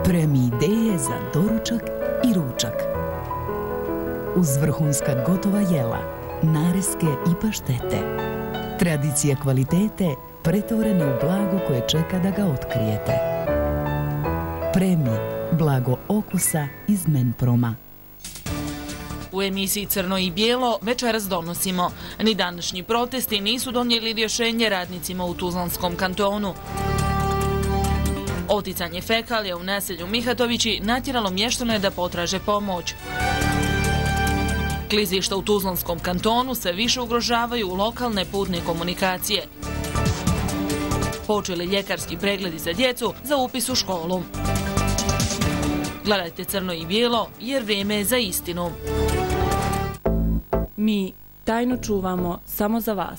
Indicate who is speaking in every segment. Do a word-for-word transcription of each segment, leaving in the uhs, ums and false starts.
Speaker 1: Premi ideje za doručak i ručak. Uz vrhunska gotova jela, nareske i paštete. Tradicija kvalitete pretvorena u blago koje čeka da ga otkrijete. Premi blago okusa iz Menproma.
Speaker 2: U emisiji Crno i bijelo večeras donosimo. Ni današnji protesti nisu donijeli rješenje radnicima u Tuzlanskom kantonu. Oticanje fekalija u naselju Mihatovići natjeralo mještane da potraže pomoć. Klizišta u Tuzlanskom kantonu se više ugrožavaju lokalne putne komunikacije. Počeli ljekarski pregledi za djecu za upis u školu. Gledajte Crno i bijelo jer vrijeme je za istinu.
Speaker 3: Mi tajno čuvamo samo za vas.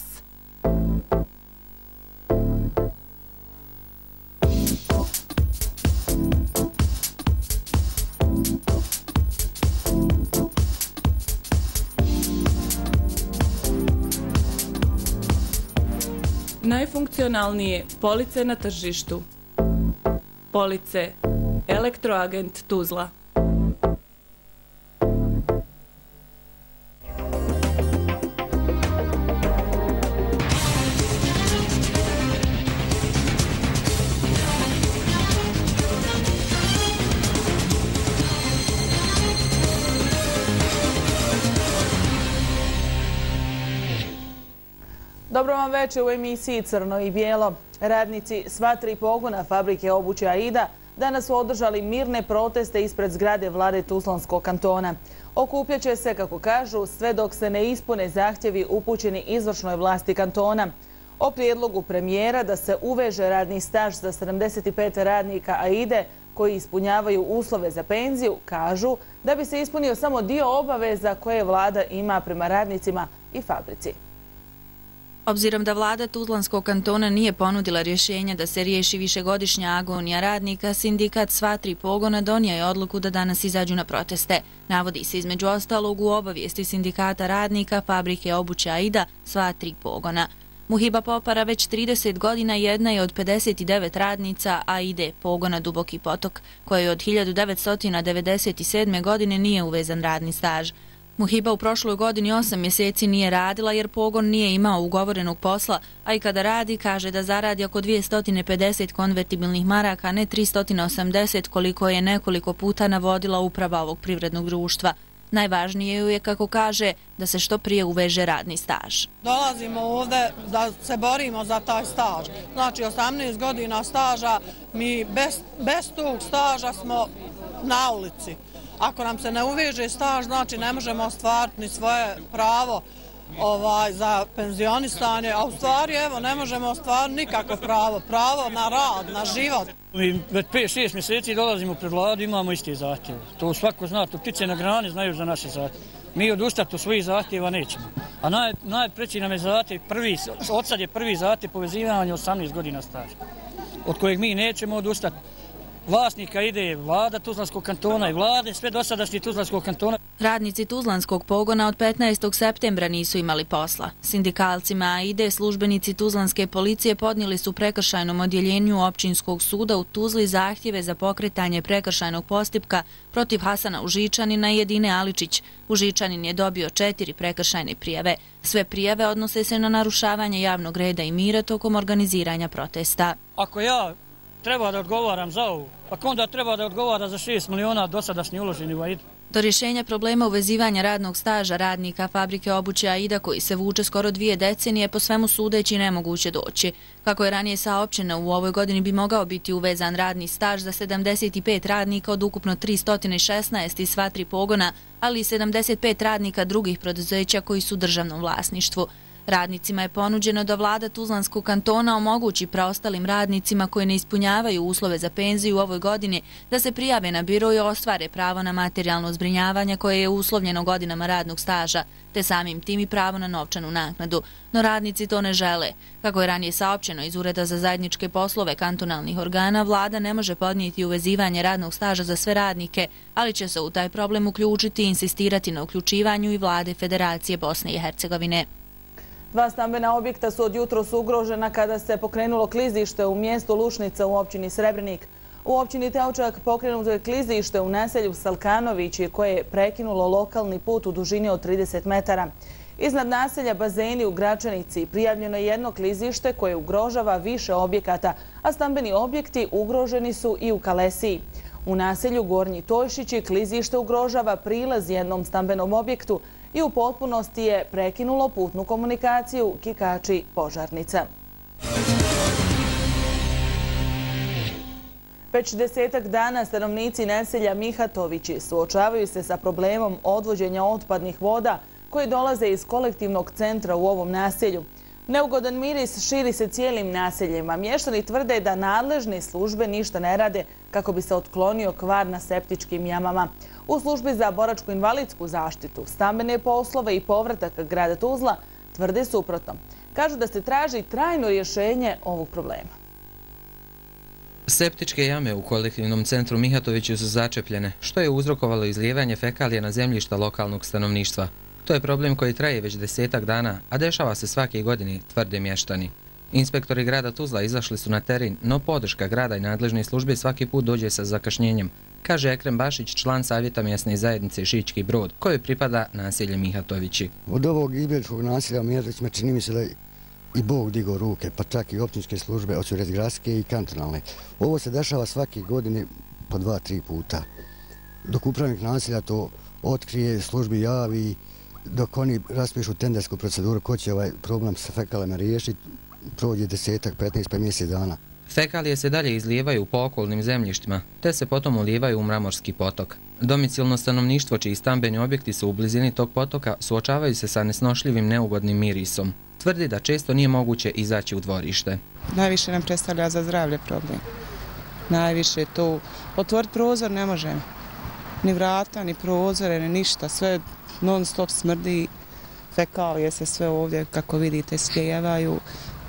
Speaker 3: Najfunkcionalnije police na tržištu. Police Elektroagent Tuzla.
Speaker 4: Dobro vam večer u emisiji Crno i bijelo. Radnici sva tri pogona fabrike obuće Aida danas su održali mirne proteste ispred zgrade vlade Tuzlanskog kantona. Okupljaće se, kako kažu, sve dok se ne ispune zahtjevi upućeni izvršnoj vlasti kantona. O prijedlogu premijera da se uveže radni staž za sedamdeset pet radnika Aide koji ispunjavaju uslove za penziju, kažu da bi se ispunio samo dio obaveza koje vlada ima prema radnicima i fabrici.
Speaker 5: Obzirom da vlada Tuzlanskog kantona nije ponudila rješenja da se riješi višegodišnja agonija radnika, sindikat sva tri pogona donio je odluku da danas izađu na proteste. Navodi se između ostalog u obavijesti sindikata radnika fabrike obuće Aida sva tri pogona. Muhiba Popara već trideset godina jedna je od pedeset devet radnica Aide pogona Duboki potok, koje od hiljadu devetsto devedeset sedme. godine nije uvezan radni staž. Muhiba u prošloj godini osam mjeseci nije radila jer pogon nije imao ugovorenog posla, a i kada radi kaže da zaradi oko dvjesto pedeset konvertibilnih maraka, ne tristo osamdeset koliko je nekoliko puta navodila uprava ovog privrednog društva. Najvažnije ju je, kako kaže, da se što prije uveže radni staž.
Speaker 6: Dolazimo ovdje da se borimo za taj staž. Znači osamnaest godina staža, mi bez, bez tog staža smo na ulici. Ako nam se ne uveže staž, znači ne možemo ostvariti ni svoje pravo ovaj, za penzionisanje, a u stvari evo ne možemo ostvariti nikako pravo, pravo na rad, na život.
Speaker 7: Mi već pet šest mjeseci dolazimo pred vladu, imamo isti zahtjev. To svako zna, to ptice na grani znaju za naše zahtjeve. Mi odustati od svojih zahtjeva nećemo. A naj, najpreći nam je zahtjev, prvi, od sad je prvi zahtjev povezivanja osamnaest godina staža, od kojeg mi nećemo odustati. Vlasnika ide vlada Tuzlanskog kantona i vlade, sve dosadašnje Tuzlanskog kantona.
Speaker 5: Radnici Tuzlanskog pogona od petnaestog septembra nisu imali posla. Sindikalcima Aide službenici Tuzlanske policije podnijeli su prekršajnom odjeljenju općinskog suda u Tuzli zahtjeve za pokretanje prekršajnog postupka protiv Hasana Užičanina i Edine Aličić. Užičanin je dobio četiri prekršajne prijave. Sve prijave odnose se na narušavanje javnog reda i mira tokom organiziranja protesta.
Speaker 7: Ako ja treba da odgovaram za ovo, pa onda treba da odgovara za šest miliona dosadašnji uloženi u Aidu.
Speaker 5: Do rješenja problema uvezivanja radnog staža radnika fabrike obuće Aida, koji se vuče skoro dvije decenije, po svemu sudeći nemoguće doći. Kako je ranije saopćeno, u ovoj godini bi mogao biti uvezan radni staž za sedamdeset pet radnika od ukupno tristo šesnaest iz sva tri pogona, ali i sedamdeset pet radnika drugih preduzeća koji su u državnom vlasništvu. Radnicima je ponuđeno da vlada Tuzlanskog kantona omogući preostalim radnicima koji ne ispunjavaju uslove za penziju u ovoj godini da se prijave na biro i ostvare pravo na materijalno zbrinjavanje koje je uslovljeno godinama radnog staža, te samim tim i pravo na novčanu naknadu. No radnici to ne žele. Kako je ranije saopćeno iz Ureda za zajedničke poslove kantonalnih organa, vlada ne može podnijeti uvezivanje radnog staža za sve radnike, ali će se u taj problem uključiti i insistirati na uključivanju i vlade Federacije Bosne i Hercegovine.
Speaker 4: Dva stambena objekta su od jutros ugrožena kada se pokrenulo klizište u mjestu Lušnica u općini Srebrenik. U općini Teučak pokrenuto je klizište u naselju Salkanovići koje je prekinulo lokalni put u dužini od trideset metara. Iznad naselja Bazeni u Gračanici prijavljeno je jedno klizište koje ugrožava više objekata, a stambeni objekti ugroženi su i u Kalesiji. U naselju Gornji Tojšići klizište ugrožava prilaz jednom stambenom objektu i u potpunosti je prekinulo putnu komunikaciju Kikači-Požarnica. Već desetak dana stanovnici naselja Mihatovići suočavaju se sa problemom odvođenja otpadnih voda koji dolaze iz kolektivnog centra u ovom naselju. Neugodan miris širi se cijelim naseljima. Mještani tvrde da nadležne službe ništa ne rade kako bi se otklonio kvar na septičkim jamama. U službi za boračko-invalidsku zaštitu, stambene poslove i povratak grada Tuzla tvrde suprotno. Kažu da se traži trajno rješenje ovog problema.
Speaker 8: Septičke jame u kolektivnom centru Mihatovići su začepljene, što je uzrokovalo izlijevanje fekalija na zemljišta lokalnog stanovništva. To je problem koji traje već desetak dana, a dešava se svake godine, tvrde mještani. Inspektori grada Tuzla izašli su na teren, no podrška grada i nadležne službe svaki put dođe sa zakašnjenjem, kaže Ekrem Bašić, član savjeta mjesne zajednice Šički Brod, kojoj pripada naselje Mihatovići.
Speaker 9: Od ovog izbjegličkog naselja Mihatovićima čini mi se da i Bog digao ruke, pa čak i općinske službe, od gradske i kantonalne. Ovo se dešava svake godine po dva, tri puta. Dok upravnik naselja to otkrije, službi javi, dok oni raspišu tendersku proceduru ko će ovaj problem sa fekalima riješiti, prođe desetak, petnaest, pa mjesec dana.
Speaker 8: Fekalije se dalje izlijevaju po okolnim zemljištima, te se potom ulijevaju u Mramorski potok. Domicilno stanovništvo čiji stambeni objekti su u blizini tog potoka suočavaju se sa nesnošljivim neugodnim mirisom. Tvrdi da često nije moguće izaći u dvorište.
Speaker 10: Najviše nam predstavlja za zdravlje problem. Najviše to otvoriti prozor ne možemo. Ni vrata, ni prozore, ni ništa. Sve non stop smrdi. Fekalije se sve ovdje, kako vidite, slijevaju.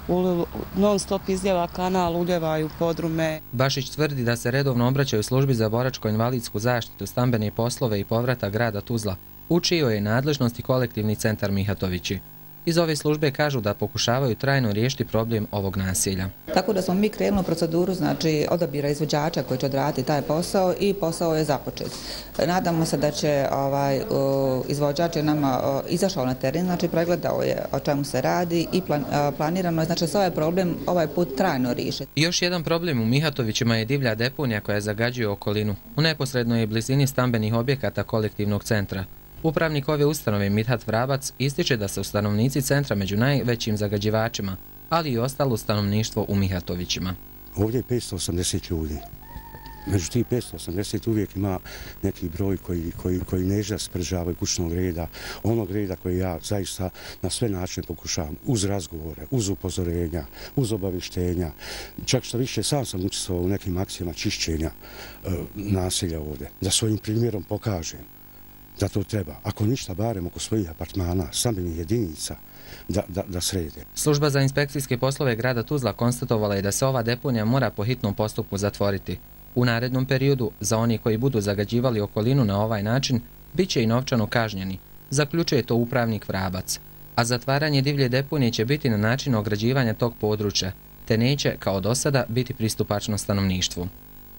Speaker 10: Non stop izljeva kanal, uljevaju podrume.
Speaker 8: Bašić tvrdi da se redovno obraćaju službi za boračko-invalidsku zaštitu, stambene poslove i povrata grada Tuzla, u čijoj je nadležnosti kolektivni centar Mihatovići. Iz ove službe kažu da pokušavaju trajno riješiti problem ovog naselja.
Speaker 11: Tako da smo mi krenuli u proceduru, znači odabira izvođača koji će odraditi taj posao i posao je započet. Nadamo se da će ovaj, izvođač je nama izašao na teren, znači pregledao je o čemu se radi i plan, planirano je znači, da se ovaj problem ovaj put trajno riješiti.
Speaker 8: Još jedan problem u Mihatovićima je divlja deponija koja zagađuje okolinu. U neposrednoj je blizini stambenih objekata kolektivnog centra. Upravnik ove ustanove Mithat Vrabac ističe da su stanovnici centra među najvećim zagađivačima, ali i ostalo stanovništvo u Mihatovićima.
Speaker 12: Ovdje je petsto osamdeset ljudi. Među tih petsto osamdeset uvijek ima neki broj koji, koji, koji neža spržavaju kućnog reda, onog reda koji ja zaista na sve načine pokušavam, uz razgovore, uz upozorenja, uz obavištenja. Čak što više sam sam učestvovao u nekim akcijama čišćenja e, naselja ovdje, da svojim primjerom pokažem da to treba, ako ništa, barem oko svojih apartmana, stambenih jedinica, da, da, da srede.
Speaker 8: Služba za inspekcijske poslove grada Tuzla konstatovala je da se ova deponija mora po hitnom postupku zatvoriti. U narednom periodu, za oni koji budu zagađivali okolinu na ovaj način, bit će i novčano kažnjeni, zaključuje to upravnik Vrabac. A zatvaranje divlje deponije će biti na način ograđivanja tog područja, te neće, kao do sada, biti pristupačno stanovništvu.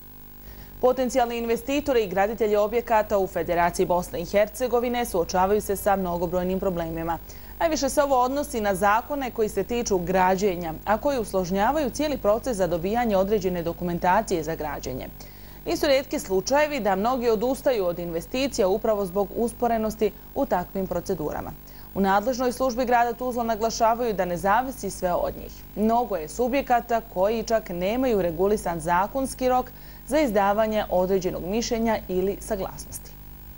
Speaker 4: Potencijalni investitori i graditelji objekata u Federaciji Bosne i Hercegovine suočavaju se sa mnogobrojnim problemima. Najviše se ovo odnosi na zakone koji se tiču građenja, a koji usložnjavaju cijeli proces za dobijanje određene dokumentacije za građenje. Nisu rijetki slučajevi da mnogi odustaju od investicija upravo zbog usporenosti u takvim procedurama. U nadležnoj službi grada Tuzla naglašavaju da ne zavisi sve od njih. Mnogo je subjekata koji čak nemaju regulisan zakonski rok za izdavanje određenog mišljenja ili saglasnosti.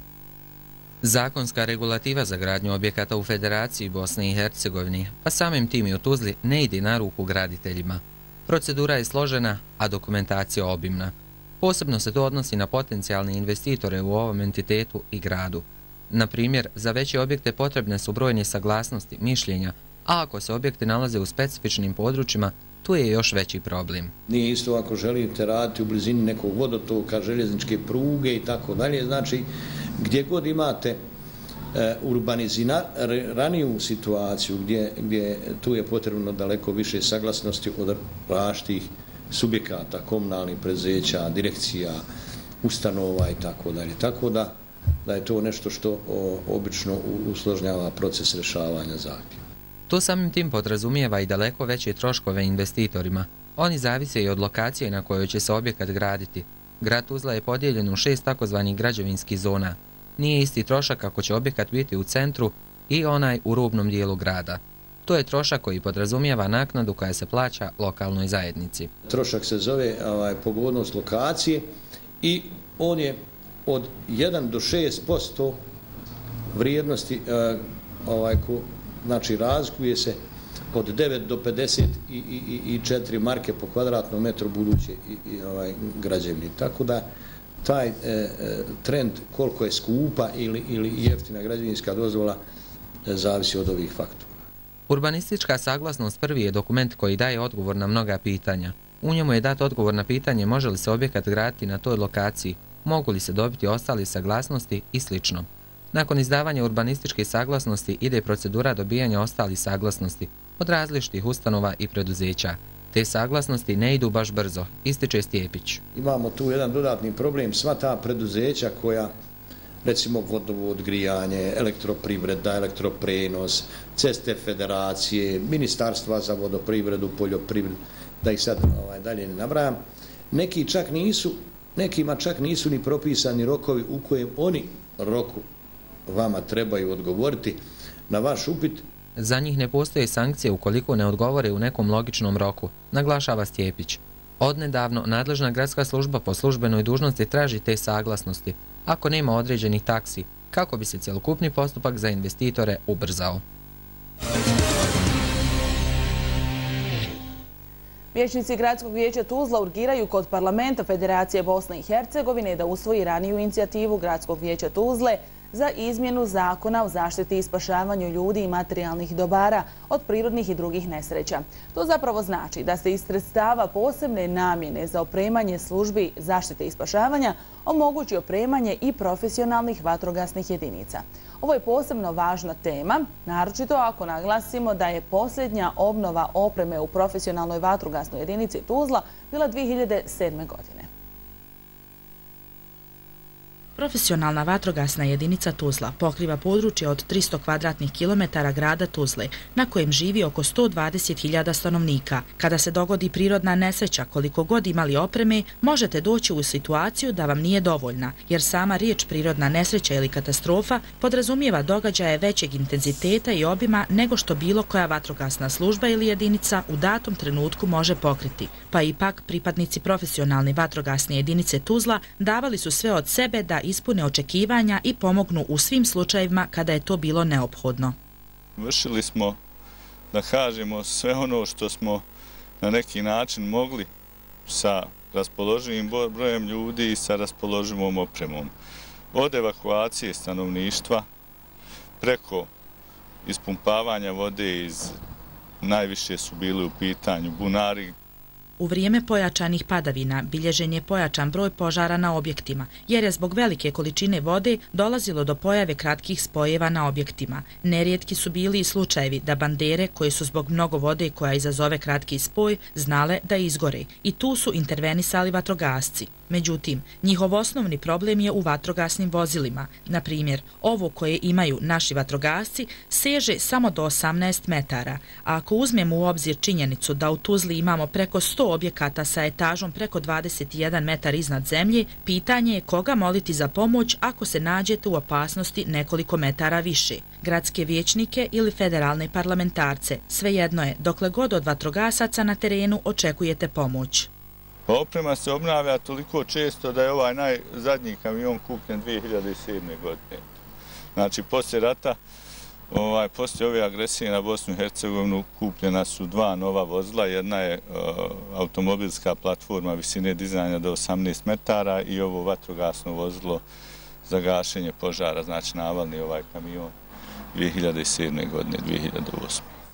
Speaker 8: Zakonska regulativa za gradnju objekata u Federaciji Bosne i Hercegovine, pa samim tim i u Tuzli, ne ide na ruku graditeljima. Procedura je složena, a dokumentacija obimna. Posebno se to odnosi na potencijalne investitore u ovom entitetu i gradu. Na primjer, za veće objekte potrebne su brojne saglasnosti, mišljenja, a ako se objekti nalaze u specifičnim područjima, tu je još veći problem.
Speaker 13: Nije isto ako želite raditi u blizini nekog vodotoka, željezničke pruge i tako dalje. Znači, gdje god imate e, urbaniziraniju situaciju, gdje, gdje tu je potrebno daleko više saglasnosti od različitih subjekata, komunalnih preduzeća, direkcija, ustanova i tako dalje. Tako da, da je to nešto što o, obično usložnjava proces rješavanja zahtjeva.
Speaker 8: To samim tim podrazumijeva i daleko veće troškove investitorima. Oni zavise i od lokacije na kojoj će se objekat graditi. Grad Tuzla je podijeljen u šest takozvanih građevinskih zona. Nije isti trošak ako će objekat biti u centru i onaj u rubnom dijelu grada. To je trošak koji podrazumijeva naknadu koja se plaća lokalnoj zajednici.
Speaker 13: Trošak se zove ovaj, pogodnost lokacije i on je od jedan do šest posto vrijednosti, ovaj, ko, znači razlikuje se od devet do pedeset četiri marke po kvadratnom metru buduće i, i, ovaj, građevine. Tako da taj e, trend koliko je skupa ili, ili jeftina građevinska dozvola e, zavisi od ovih faktora.
Speaker 8: Urbanistička saglasnost prvi je dokument koji daje odgovor na mnoga pitanja. U njemu je dat odgovor na pitanje može li se objekat graditi na toj lokaciji, mogu li se dobiti ostali saglasnosti i sl. Nakon izdavanja urbanističke saglasnosti ide procedura dobijanja ostalih saglasnosti od različitih ustanova i preduzeća. Te saglasnosti ne idu baš brzo, ističe Stjepić.
Speaker 13: Imamo tu jedan dodatni problem, sva ta preduzeća koja, recimo vodovod, grijanje, elektroprivreda, elektroprenos, ceste federacije, ministarstva za vodoprivredu, poljoprivredu, da ih sad ovaj, dalje ne nabrajam, neki čak nisu, nekima čak nisu ni propisani rokovi u kojem oni roku vama trebaju odgovoriti na vaš upit.
Speaker 8: Za njih ne postoje sankcije ukoliko ne odgovore u nekom logičnom roku, naglašava Stjepić. Odnedavno nadležna gradska služba po službenoj dužnosti traži te saglasnosti, ako nema određenih taksi, kako bi se cjelokupni postupak za investitore ubrzao.
Speaker 4: Vijećnici Gradskog vijeća Tuzla urgiraju kod Parlamenta Federacije Bosne i Hercegovine da usvoji raniju inicijativu Gradskog vijeća Tuzle za izmjenu zakona o zaštiti i spašavanju ljudi i materijalnih dobara od prirodnih i drugih nesreća. To zapravo znači da se iz sredstava posebne namjene za opremanje službi zaštite i spašavanja omogući opremanje i profesionalnih vatrogasnih jedinica. Ovo je posebno važna tema, naročito ako naglasimo da je posljednja obnova opreme u profesionalnoj vatrogasnoj jedinici Tuzla bila dvije hiljade sedme. godine.
Speaker 14: Profesionalna vatrogasna jedinica Tuzla pokriva područje od tristo kvadratnih kilometara grada Tuzle, na kojem živi oko sto dvadeset hiljada stanovnika. Kada se dogodi prirodna nesreća, koliko god imali opreme, možete doći u situaciju da vam nije dovoljna, jer sama riječ prirodna nesreća ili katastrofa podrazumijeva događaje većeg intenziteta i obima nego što bilo koja vatrogasna služba ili jedinica u datom trenutku može pokriti. Pa ipak, pripadnici profesionalne vatrogasne jedinice Tuzla davali su sve od sebe da ispune očekivanja i pomognu u svim slučajevima kada je to bilo neophodno.
Speaker 15: Vršili smo, da kažemo, sve ono što smo na neki način mogli sa raspoloživim brojem ljudi i sa raspoloživom opremom. Od evakuacije stanovništva preko ispumpavanja vode iz, najviše su bili u pitanju bunari.
Speaker 14: U vrijeme pojačanih padavina bilježen je pojačan broj požara na objektima, jer je zbog velike količine vode dolazilo do pojave kratkih spojeva na objektima. Nerijetki su bili i slučajevi da bandere, koje su zbog mnogo vode koja izazove kratki spoj, znale da izgore. I tu su intervenisali vatrogasci. Međutim, njihov osnovni problem je u vatrogasnim vozilima. Na primjer, ovo koje imaju naši vatrogasci seže samo do osamnaest metara, a ako uzmemo u obzir činjenicu da u Tuzli imamo preko sto objekata sa etažom preko dvadeset jedan metar iznad zemlje, pitanje je koga moliti za pomoć ako se nađete u opasnosti nekoliko metara više. Gradske vijećnike ili federalne parlamentarce, svejedno je, dokle god od vatrogasaca na terenu očekujete pomoć.
Speaker 15: Oprema se obnavlja toliko često da je ovaj najzadnji kamion kupljen dvije hiljade sedme. godine. Znači, poslije rata, ovaj, poslije ove agresije na Bosnu i Hercegovinu kupljena su dva nova vozila. Jedna je uh, automobilska platforma visine dizanja do osamnaest metara i ovo vatrogasno vozilo za gašenje požara, znači navalni ovaj kamion dvije hiljade sedme. godine, dvije hiljade osme.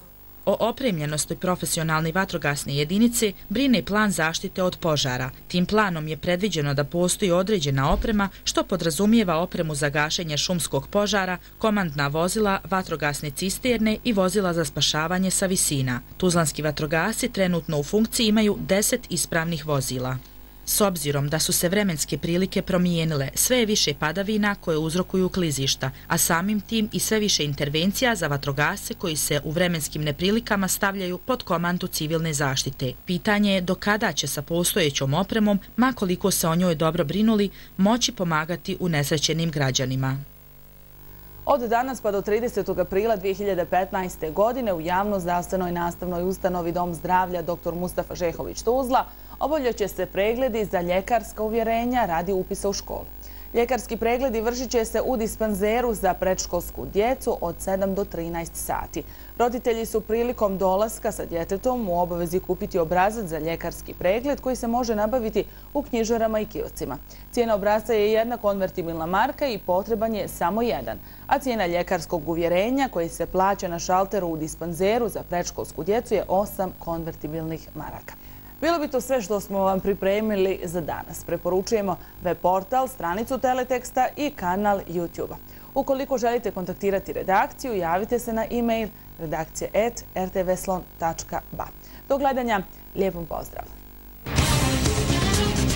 Speaker 14: O opremljenosti profesionalne vatrogasne jedinice brine plan zaštite od požara. Tim planom je predviđeno da postoji određena oprema što podrazumijeva opremu za gašenje šumskog požara, komandna vozila, vatrogasne cisterne i vozila za spašavanje sa visina. Tuzlanski vatrogasci trenutno u funkciji imaju deset ispravnih vozila. S obzirom da su se vremenske prilike promijenile, sve je više padavina koje uzrokuju klizišta, a samim tim i sve više intervencija za vatrogasce koji se u vremenskim neprilikama stavljaju pod komandu civilne zaštite. Pitanje je do kada će sa postojećom opremom, ma koliko se o njoj dobro brinuli, moći pomagati unesrećenim građanima.
Speaker 4: Od danas pa do tridesetog aprila dvije hiljade petnaeste. godine u javno zdravstvenoj nastavnoj ustanovi Dom zdravlja doktor Mustafa Žehović Tuzla obavljat će se pregledi za ljekarska uvjerenja radi upisa u školu. Ljekarski pregledi vršit će se u dispanzeru za predškolsku djecu od sedam do trinaest sati. Roditelji su prilikom dolaska sa djetetom u obavezi kupiti obrazac za ljekarski pregled koji se može nabaviti u knjižarama i kioscima. Cijena obrazca je jedna konvertibilna marka i potreban je samo jedan, a cijena ljekarskog uvjerenja koji se plaća na šalteru u dispanzeru za predškolsku djecu je osam konvertibilnih maraka. Bilo bi to sve što smo vam pripremili za danas. Preporučujemo web portal, stranicu Teleteksta i kanal YouTube-a. Ukoliko želite kontaktirati redakciju, javite se na e-mail redakcija at r t v slon tačka b a. Do gledanja, lijepom pozdrav!